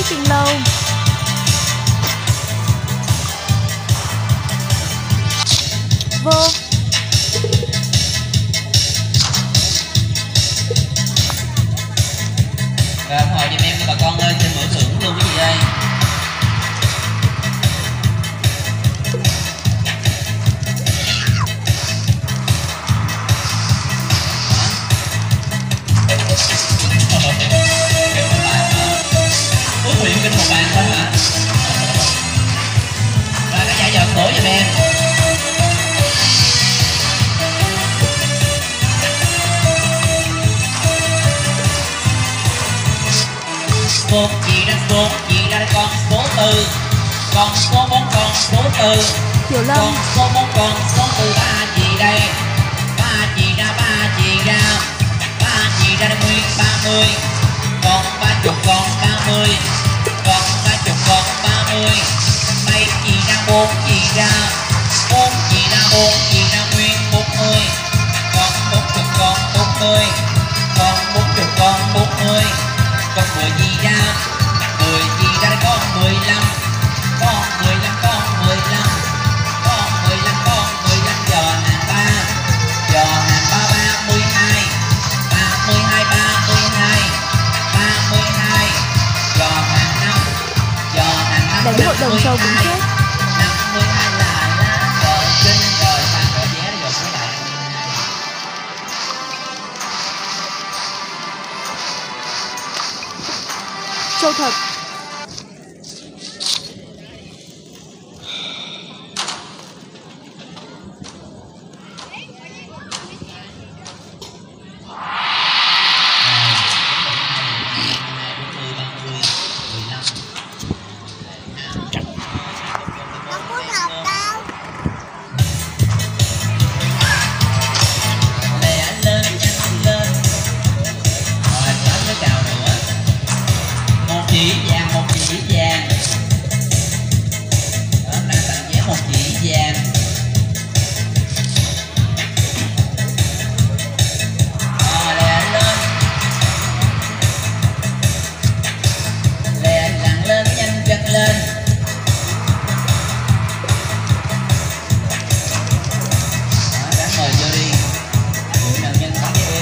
kinh lâu. Vô. Rồi hỏi giùm em bà con ơi, xin mở thưởng luôn cái gì đây? Ủa huyện kinh một bàn thôi hả? Rồi cả giải giọt cổ giùm em. Một chị ra con số tư, con số 4 con số tư, Tiểu Lâm. con số 4 con số tư, ba chị đây, ba chị ra nguyên 30, con 30 con 30, con 30 con 30, mấy chị ra 4 chị ra 4 chị ra nguyên 40, con 40 con 40, con 40 con 40, con 10 chị ra con 15, con 15 con 15, con 15 con 15, giờ hàng 3 32, 32 32, 32, giờ hàng 5, Đánh hội đồng sâu cũng chết. 52 là giờ kinh rồi, ta có vé rồi các bạn. Châu thật. Một chỉ vàng hôm nay tặng vé một chỉ vàng. Lẹ lặn lên nhanh chân lên. Đáng mời vô đi những nạn nhân có vé.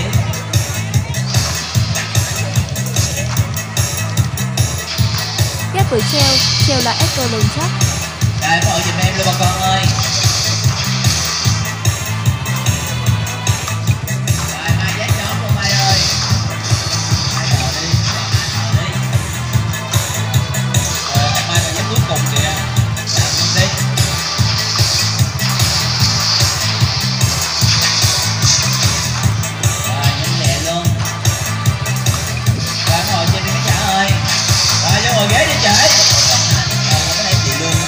Ghép với treo là ép cơ lồng chắc. Đây phối giùm em luôn bà con ơi. Rồi mai vé nhóm luôn Mai ơi. Mai đợi đi, mai đi. Rồi Mai còn vé cuối cùng kìa. Làm luôn đi. Rồi nhanh lẹ luôn. Rồi ngồi trên đi mấy chả ơi. Rồi vô ngồi ghế đi trễ. Cái này chị luôn.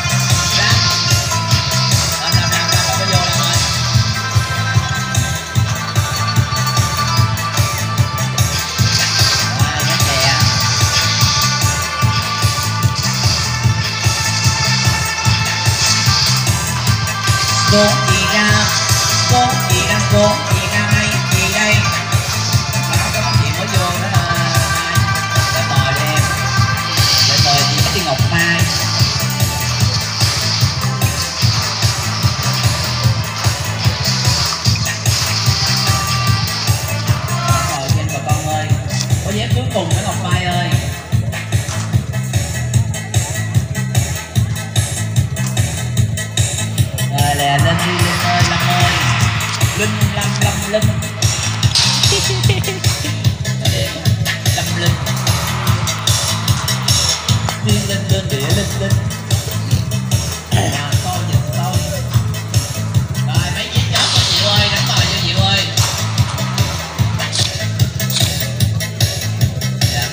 Cô chị ra mấy chị đây. Báo các bác chị mới vô đó là để mời em, để mời chị Ngọc Mai. Mời trên bà con ơi, có vé cuối cùng đó Ngọc Mai ơi. Rồi lẹ lên đi Linh ơi, Lâm ơi. Linh, Lâm Linh. Lâm Linh. Thiên Linh lên địa Linh Linh. Nào coi giùm tôi. Rồi mấy chiếc chó của Diệu ơi, đánh bài cho Diệu ơi. Dạ.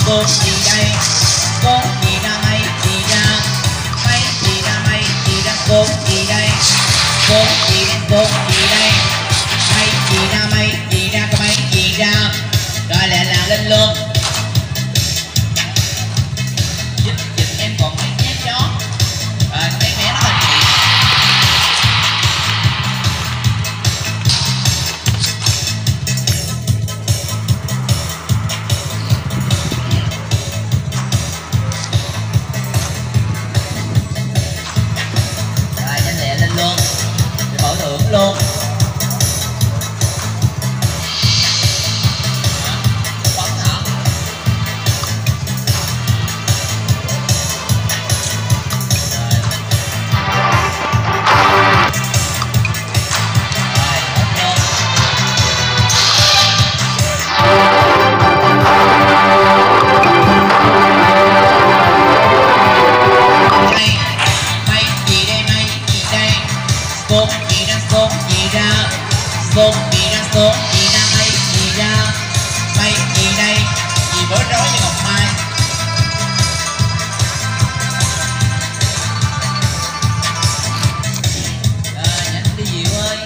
số gì đây? Số gì ra mấy gì ra? Mấy gì ra mấy gì ra? Số gì đây? Số gì đây? Số gì đây? Mấy gì ra mấy gì ra? Có mấy gì ra? Rồi lại làm lên luôn. Dịch em còn mấy nhát chó. Rồi mấy bé nó là gì? Rồi nhanh lẹ lên luôn. Để mở thưởng luôn. Số gì ra số gì ra mấy gì ra mấy gì đây gì bối rối như ngọc mai. Nhanh đi Diệu ơi.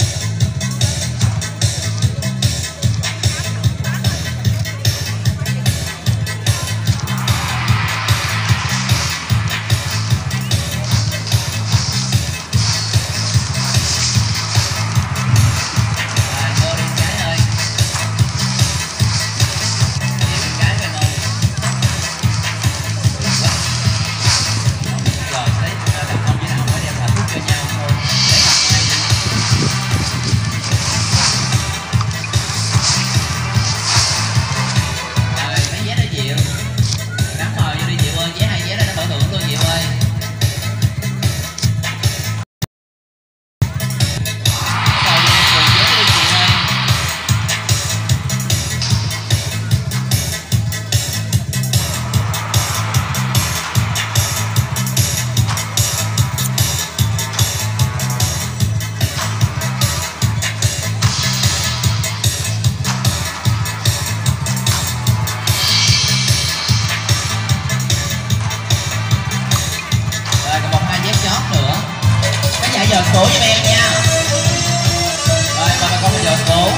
Giờ số cho em nha. Rồi mời bà con bây giờ số.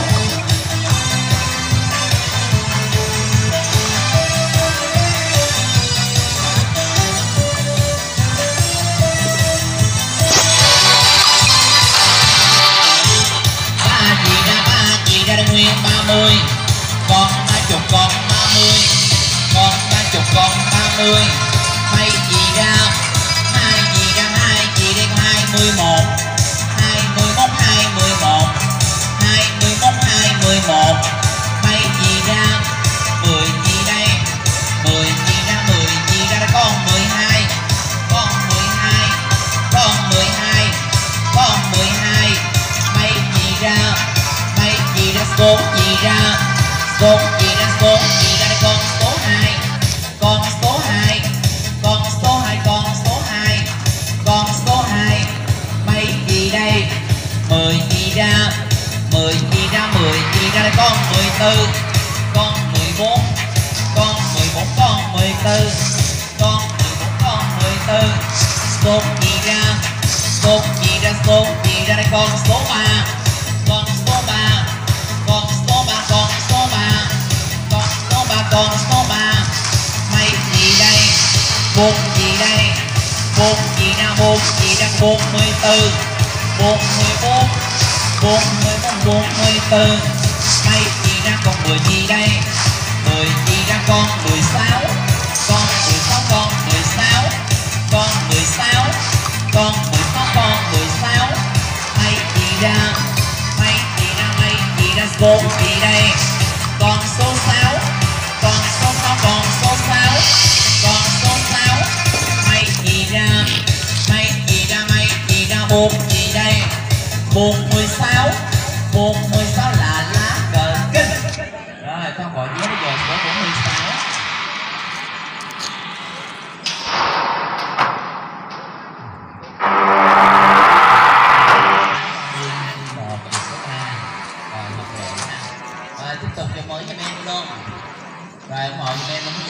Ba gì ra nguyên 30. Con 30 con 30. Con 30 con 30. Mấy gì ra? Hai gì ra hai gì đây? 21 21 21 21 21. Mấy gì ra? 10 gì đây? 10 gì ra? 10 gì ra? Con 12 con 12 con 12 con 12. Mấy gì ra? Mấy gì ra? Số gì ra? Số gì ra? Số gì ra? Con số 2 con số 2 con số 2 con số 2 con số 2. Mấy gì đây? 10 gì ra? 10 gì ra? 10 gì ra? Con 14 con 14 con 14 con 14 con 14 con 14. Số gì ra? Số gì ra? Số gì ra? Con số 3 con số 3 con số 3 con số 3 con số 3 con số 3. Mấy gì đây? 4 gì đây? 4 gì ra? 4 gì ra? 44 44 44 44. Mấy gì ra? Con 10 gì đây? 10 gì ra? Con 16 con 16 con 16 con 16 con 16 con 16. Mấy gì ra? Mấy gì ra? Mấy gì ra? Số gì đây? Con số 6 con số 6 con số 6 con số 6. Mấy gì ra? Mấy gì ra? Mấy gì ra? 4 gì đây? 46 46 là lá cờ kinh. Rồi con gọi vé bây giờ số 46. Rồi tiếp tục cho mới cho em luôn. Rồi mọi người em